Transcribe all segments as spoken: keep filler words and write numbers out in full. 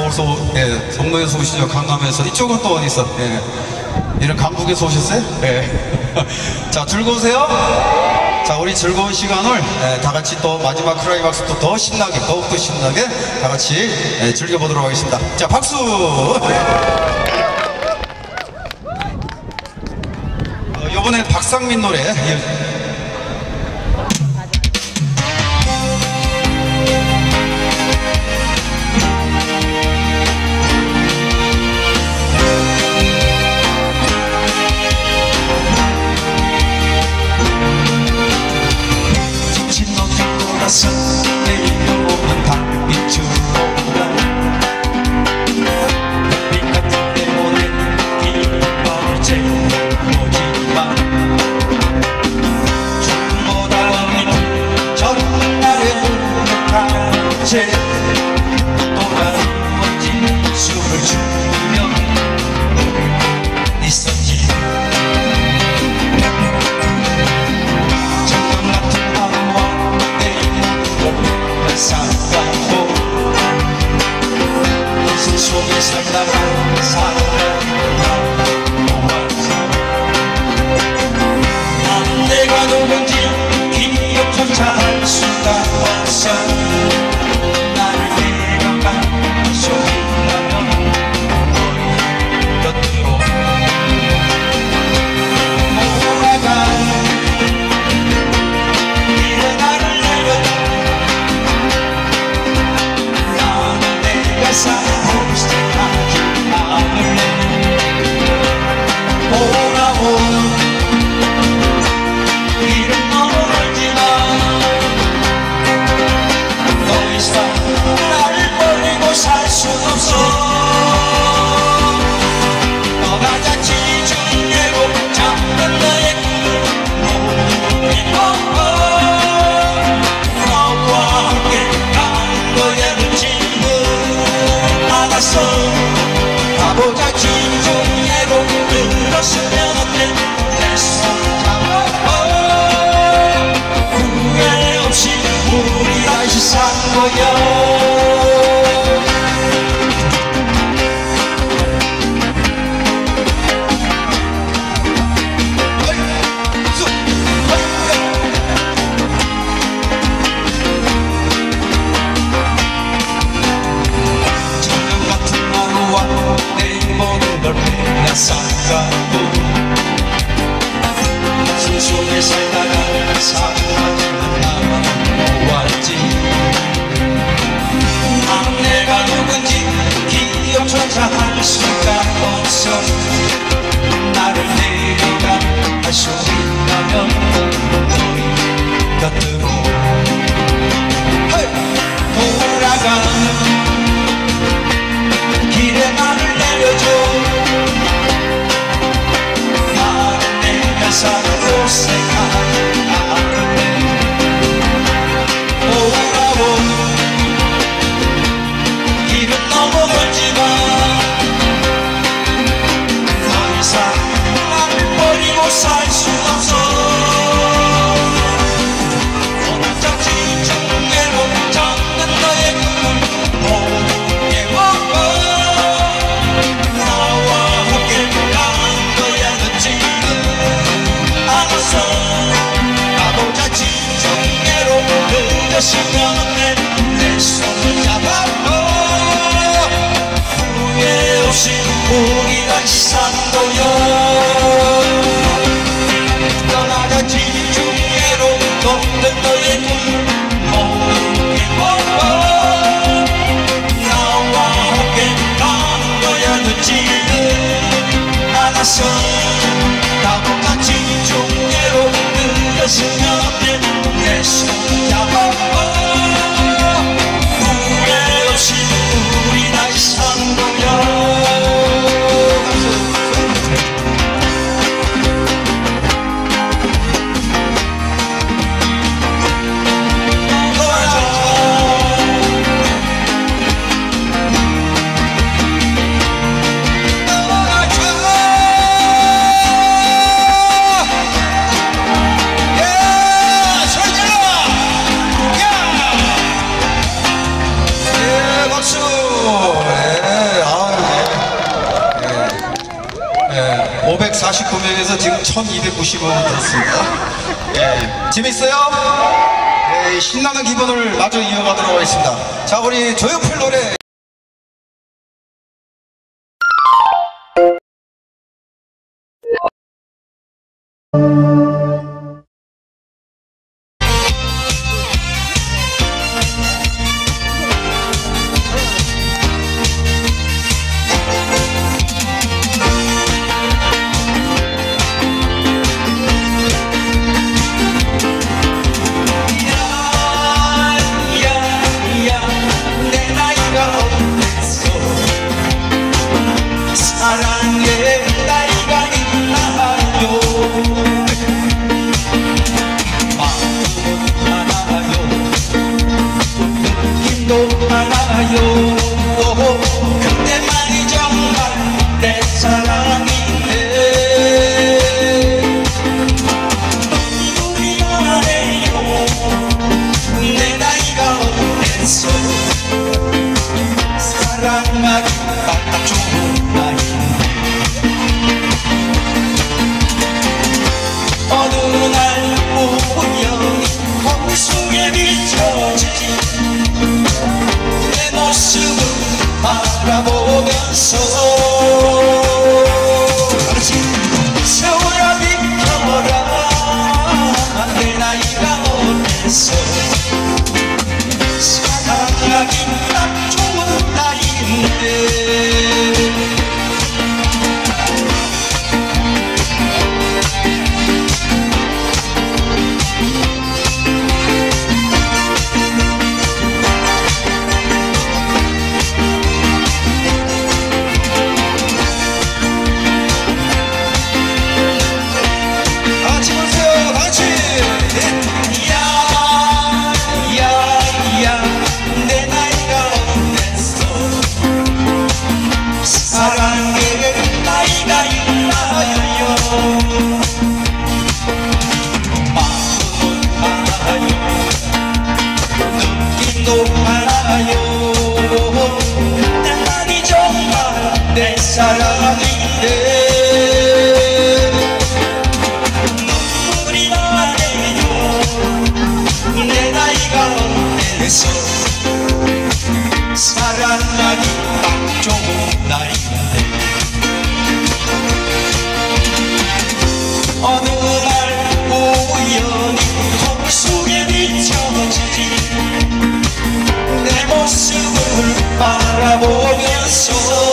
서울서, 예, 동네에서 오시죠. 강남에서. 이쪽은 또 어디 있어? 예. 이런 강북에서 오셨어요? 예. 자, 즐거우세요? 자, 우리 즐거운 시간을 예, 다 같이 또 마지막 클라이막스 또 더 신나게, 더욱더 신나게 다 같이 예, 즐겨보도록 하겠습니다. 자, 박수! 어, 이번엔 박상민 노래. 예. 내려오는 달빛으로 빛 같은 내 오랜 비바로 재워지마 죽음보다 어린 전날의 우백한채 또다른 멋진 숨을 쉬며 있었지. 살아가고 인생 속에 살다가 살아가고 난 내가 누군지 기억조차 할 수가 없어. 나를 데려간 소리라면 너희 곁으로 돌아가 이래 나를 내려가 살고 싶어하지 않을래. 오라온 길은 너무 멀지만 더 이상 나를 버리고 살 순 없어. 떠나자 지중해로 잠든 너의 꿈을 잊고 너와 함께 가는 거야. 가보자 지중해로 들었으면 어때. 내 손 잡아 후회 없이 우리 다시 산 거야. 살아가고 숨속에 살다가 사랑하지만 나만 보았지. 난 내가 누군지 기억조차 할 수가 없어. 나를 데려가 할 수 있다면 너희 곁으로 돌아가 길에 나를 내려줘. 살고 생각하지 않을래. 오라온 길은 너무 멀지만 더 이상 나를 버리고 살 순 없어. 떠나자 지중해로 잠든 너의 꿈을 모두 깨워봐. 나와 함께 가는 거야. 너 지금 가보자 지중해로 늦었으면 어때. 내 손을 잡아줘 후회 없이 우리 다시 산 거야. 떠나자 지중해로 걷는 너의 꿈을 모두 깨워봐. 나와 함께 가는 거야. 늦지는 않았어. 가보자 지중해로 늦었으면 어때. 내 손 잡아 후회 없이 우리 다시 산 거야. 박수! 네. 사십구 명에서 지금 천이백구십 원 들었습니다. 예, 재밌어요? 예, 신나는 기분을 마저 이어가도록 하겠습니다. 자, 우리 조용필 노래. 사랑의 나이가 있나요? 마음은 하나요, 느낌도 하나요. 그때만이 정말 내 사랑이네. 눈물이 나네요. 내 나이가 어때서 사랑하기 딱 좋은 나이. 어느 날 우연히 홍수에 비춰진 내 모습을 바라보면서 그렇지. 세월아 비켜라. 내 나이가 어때서 사랑하기 딱 좋은 나이인데. 내 사랑인데 눈물이 나네요. 내 나이가 어때서 사랑하기 딱 좋은 나이인데. 어느 날 우연히 홍수에 비춰진 내 모습을 바라보면서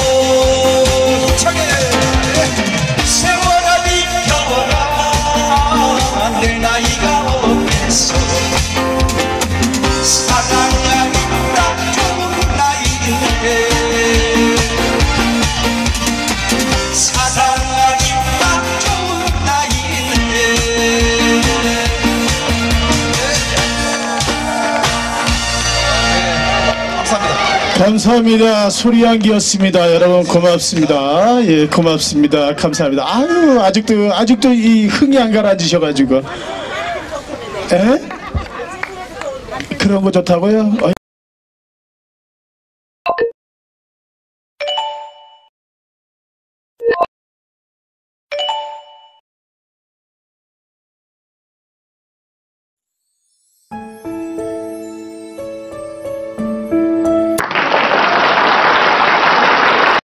세월아 비켜라. 내 나이가 어때서 사랑하기 딱 좋은 나이인데. 사랑하기 딱 좋은 나이인데. 감사합니다. 감사합니다. 소리향기였습니다. 여러분 고맙습니다. 예, 고맙습니다. 감사합니다. 아유, 아직도 아직도 이 흥이 안 가라지셔가지고, 에? 그런 거 좋다고요?